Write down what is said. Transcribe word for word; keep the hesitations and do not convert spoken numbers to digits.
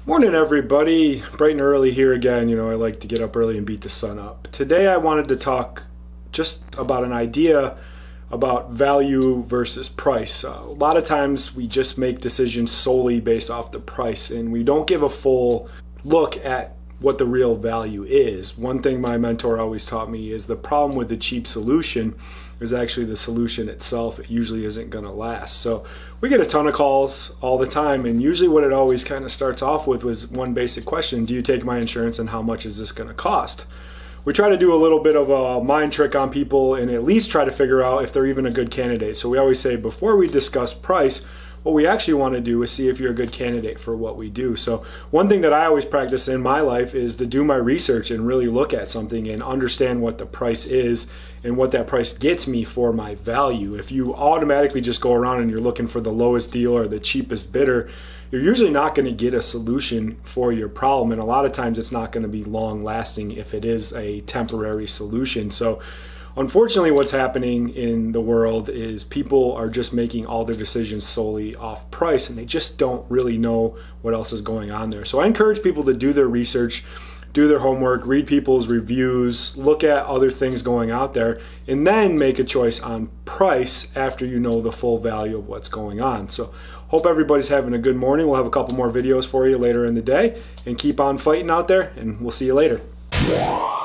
Morning everybody, bright and early here again. You know, I like to get up early and beat the sun up. Today I wanted to talk just about an idea about value versus price. Uh, a lot of times we just make decisions solely based off the price and we don't give a full look at what the real value is. One thing my mentor always taught me is the problem with the cheap solution is actually the solution itself. It usually isn't going to last. So we get a ton of calls all the time, and usually what it always kind of starts off with was one basic question: do you take my insurance and how much is this going to cost? We try to do a little bit of a mind trick on people and at least try to figure out if they're even a good candidate. So we always say before we discuss price, what we actually want to do is see if you're a good candidate for what we do. So one thing that I always practice in my life is to do my research and really look at something and understand what the price is and what that price gets me for my value. If you automatically just go around and you're looking for the lowest deal or the cheapest bidder, you're usually not going to get a solution for your problem, and a lot of times it's not going to be long lasting if it is a temporary solution. So unfortunately, what's happening in the world is people are just making all their decisions solely off price, and they just don't really know what else is going on there. So I encourage people to do their research, do their homework, read people's reviews, look at other things going out there, and then make a choice on price after you know the full value of what's going on. So hope everybody's having a good morning. We'll have a couple more videos for you later in the day, and keep on fighting out there, and we'll see you later.